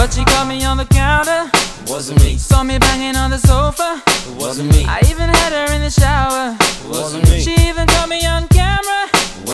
But she caught me on the counter. It wasn't me. Saw me banging on the sofa. It wasn't me. I even had her in the shower.